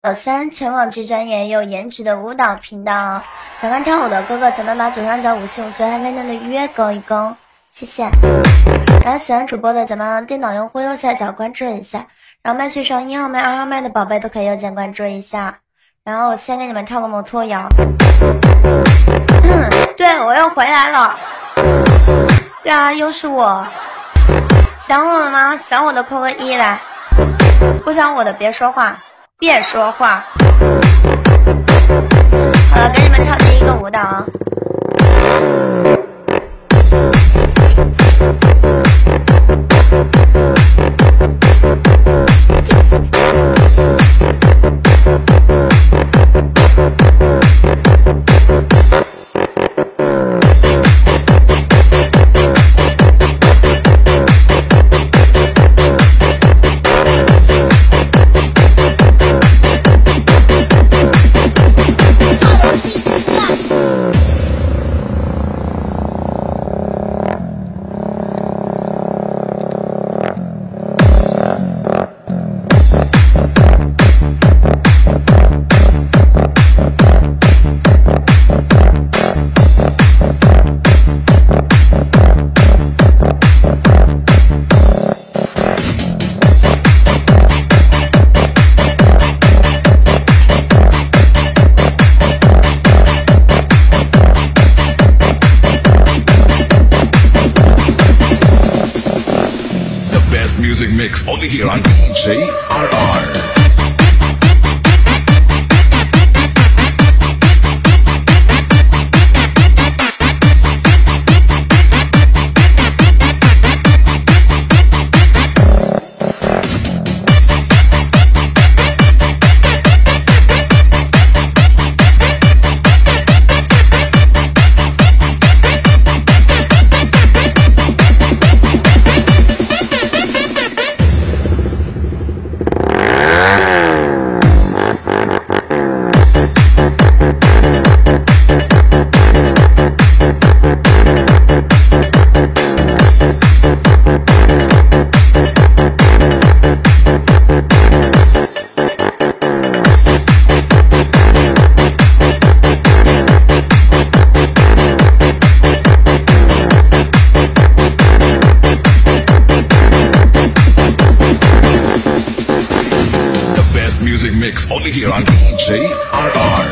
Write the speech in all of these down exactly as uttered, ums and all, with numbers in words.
有三全网最专业又颜值的舞蹈频道，想看跳舞的哥哥，咱们把左上角五七五岁还没嫩的预约勾一勾，谢谢。然后喜欢主播的，咱们电脑用户右下角关注一下，然后麦序上一号麦、二号麦的宝贝都可以右键关注一下。然后我先给你们跳个摩托摇。嗯，对，我又回来了。对啊，又是我。想我了吗？想我的扣个一来，不想我的别说话。别说话。好了，给你们跳第一个舞蹈啊。 Music mix only here on D J R R. Music mix only here on D J R R.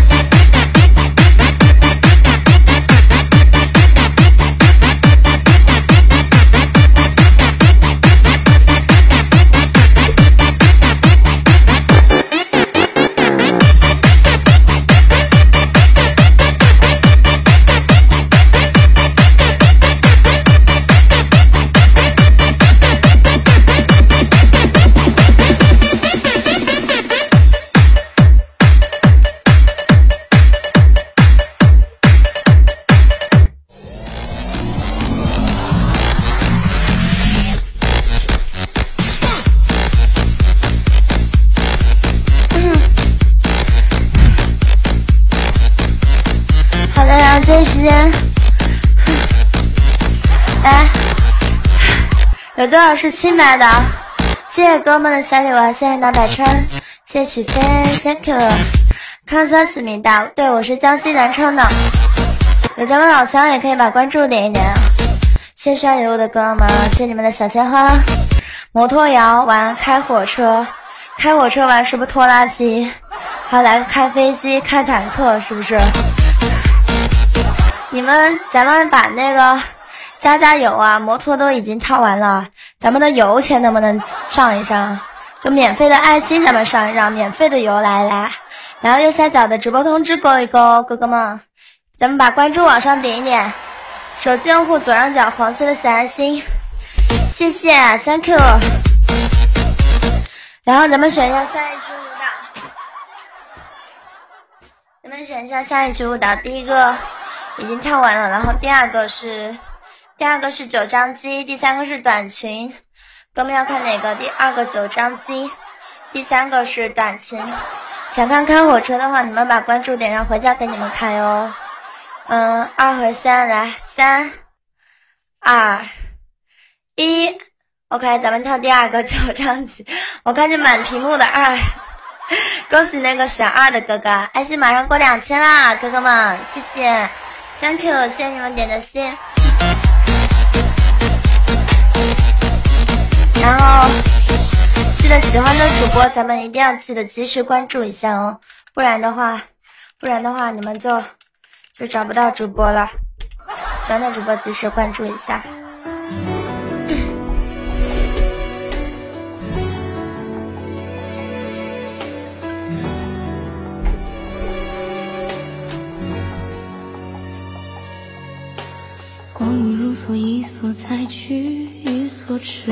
这时间来，有多少是清白的？谢谢哥们的小礼物，谢谢脑百川，谢谢许飞 ，thank you。康桑思密达，对我是江西南昌的。有咱们老乡也可以把关注点一点。谢谢刷礼物的哥们，谢谢你们的小鲜花。摩托摇玩开火车，开火车玩是不是拖拉机？还有来个开飞机、开坦克，是不是？你们咱们把那个加加油啊，摩托都已经套完了，咱们的油钱能不能上一上？就免费的爱心咱们上一上，免费的油来来，然后右下角的直播通知勾一勾，哥哥们，咱们把关注往上点一点，手机用户左上角黄色的小爱心，谢谢 ，thank you。然后咱们选一下下一支舞蹈，咱们选一下下一支舞蹈，第一个。已经跳完了，然后第二个是第二个是九张机，第三个是短裙，哥们要看哪个？第二个九张机，第三个是短裙。想看开火车的话，你们把关注点让回家给你们开哦。嗯，二和三，来，三、二、一 ，OK， 咱们跳第二个九张机。我看见满屏幕的二， 恭喜那个小二的哥哥，爱心马上过两千啦，哥哥们，谢谢 ，thank you， 谢谢你们点的心。然后记得喜欢的主播，咱们一定要记得及时关注一下哦，不然的话，不然的话你们就就找不到主播了。喜欢的主播及时关注一下。 光阴如梭，一梭采去，一梭吃。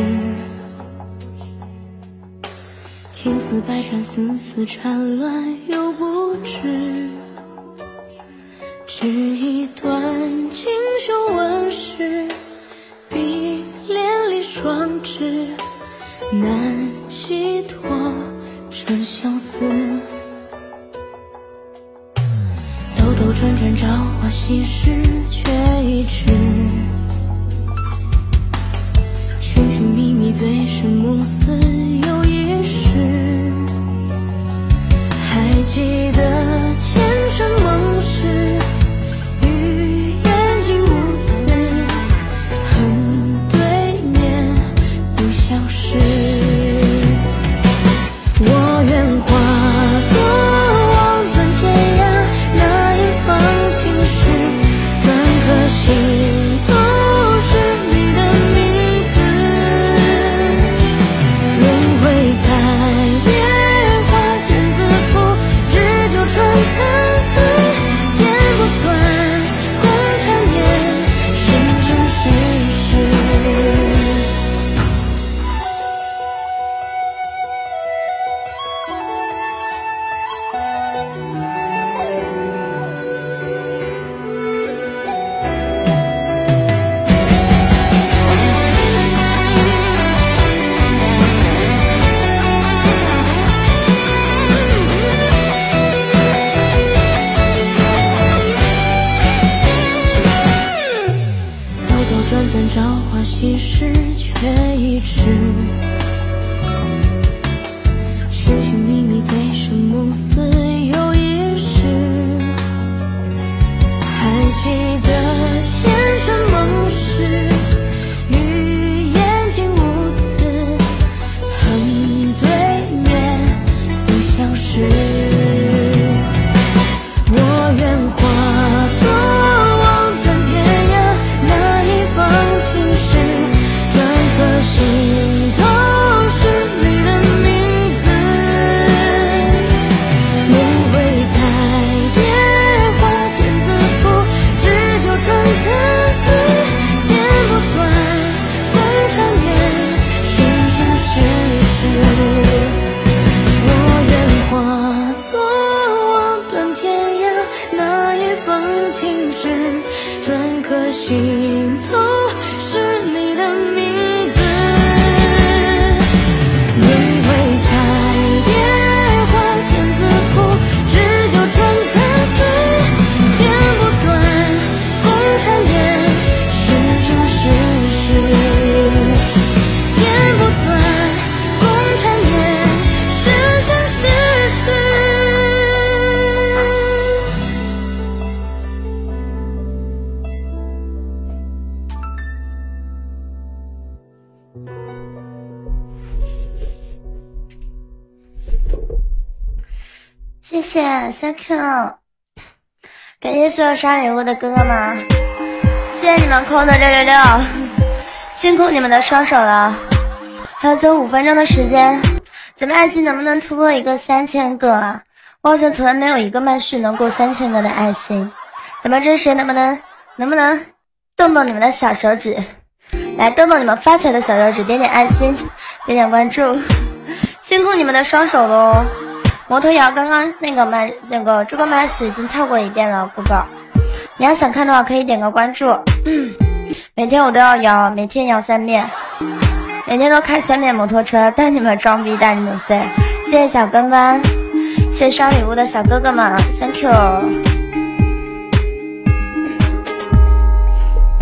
情丝百转，丝丝缠乱又不知。只一段锦绣万世，碧连理双枝，难寄托这相思。兜兜转转，朝花夕拾，却已迟。寻寻觅觅，醉生梦死又一世。还记得前尘梦事，语言竟无词，恨对面不相识。我愿化作望断天涯那一方青石，篆刻心头是你的名字。轮回彩蝶花间自负，只九春参差，剪不断共缠绵，生生世世。兜兜转转，朝花夕拾，却已迟。寻寻觅觅，醉生梦死又一世。还记得前尘梦事，语言竟无词，恨对面不相识。我愿化作望断天涯那一方青石，篆刻心头是你的名字。轮回彩蝶花间自负，只九春参差，剪不断共缠绵，生生世世。我愿化作望断天涯那一方青石，篆刻心头是你的名字。轮回彩蝶花间自负，只九春参差，剪不断共缠绵，生生世世。剪不断共缠绵，生生世世。 谢谢 ，thank you， 感谢所有刷礼物的哥哥们，谢谢你们扣的六六六，辛苦你们的双手了。还有最后五分钟的时间，咱们爱心能不能突破一个三千个啊？我好像从来没有一个麦序能过三千个的爱心，咱们这谁能不能能不能动动你们的小手指，来动动你们发财的小手指，点点爱心，点点关注，辛苦你们的双手喽。摩托摇刚刚那个麦那个这个麦序已经跳过一遍了，哥哥，你要想看的话可以点个关注，嗯，每天我都要摇，每天摇三遍，每天都开三遍摩托车，带你们装逼带你们飞。谢谢小跟班，谢谢刷礼物的小哥哥们 ，thank you。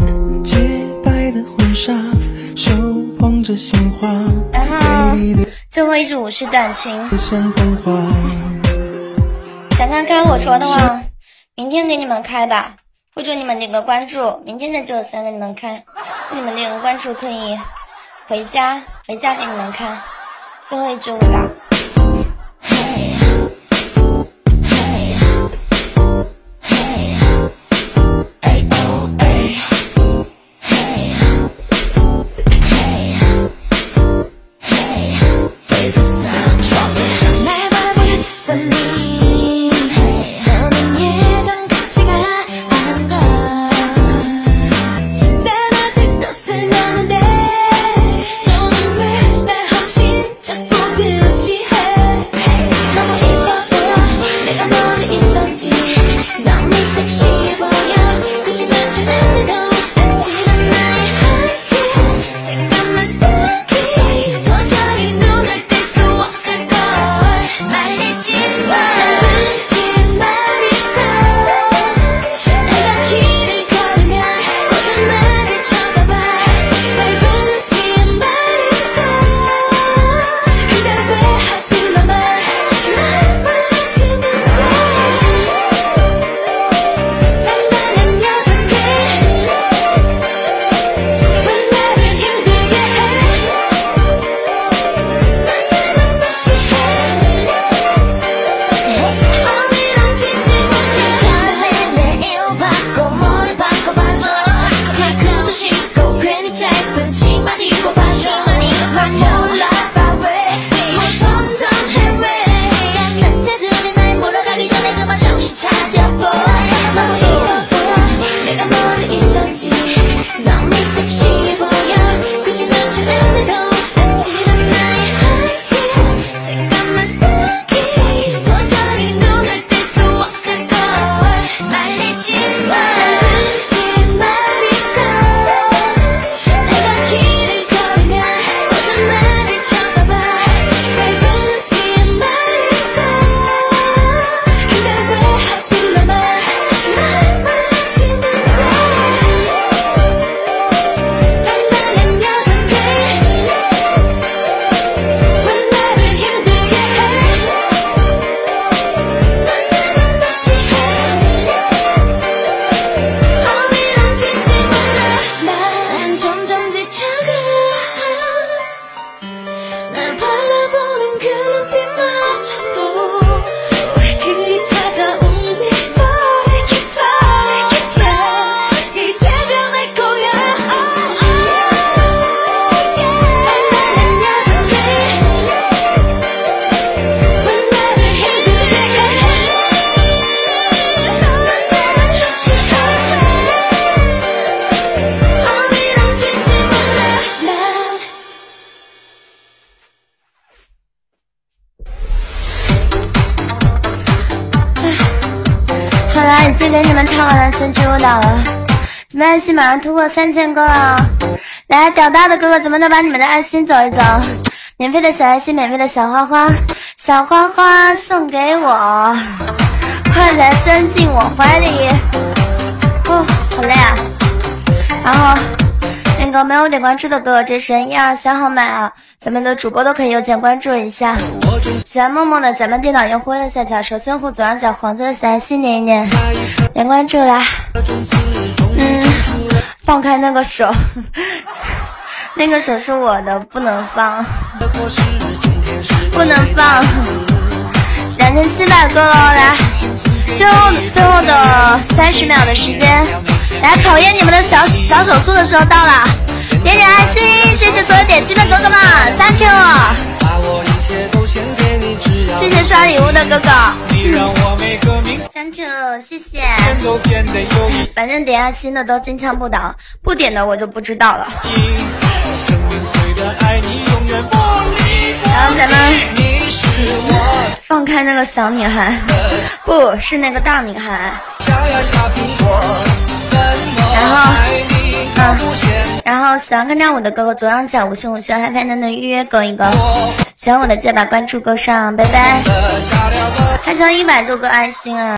洁白的婚纱，手捧着鲜花，美丽的最后一组是短裙。想看开火车的话，明天给你们开吧，或者你们点个关注，明天在九九三给你们开。你们点个关注可以回家，回家给你们看。最后一支舞蹈。已经给你们唱完了三支舞蹈了，咱们爱心马上突破三千个了。来，屌大的哥哥，咱们都把你们的爱心走一走，免费的小爱心，免费的小花花，小花花送给我，快来钻进我怀里。哦，好累啊。然后那个没有点关注的哥哥，这是一二三号麦啊，咱们的主播都可以右键关注一下。喜欢默默的，咱们电脑用户右下角手孙户左上角黄色的小爱心点一点，点关注啦。嗯，放开那个手，那个手是我的，不能放，不能放。两千七百个了，来，最后最后的三十秒的时间。来考验你们的小小手速的时候到了，点点爱心，谢谢所有点心的哥哥们 ，thank you， 谢谢刷礼物的哥哥 ，thank you， 谢谢。反正点爱心的都金枪不倒，不点的我就不知道了。然后咱们放开那个小女孩，不是那个大女孩。然后，嗯，然后喜欢看跳舞的哥哥左上角五星五星，还拍能预约勾一勾。喜欢我的记得把关注勾上，拜拜。还剩一百多个爱心啊！